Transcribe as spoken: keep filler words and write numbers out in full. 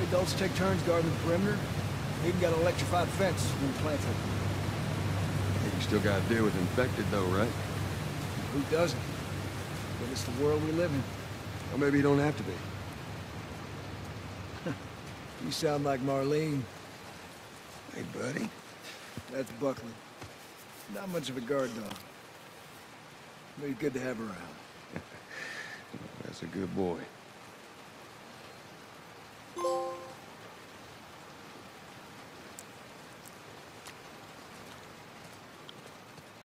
adults take turns guarding the perimeter. We even got an electrified fence when we plant it. You still gotta deal with infected though, right? Who doesn't? But it's the world we live in. Or maybe you don't have to be. You sound like Marlene. Hey, buddy. That's Buckley. Not much of a guard dog. But he's good to have around. That's a good boy.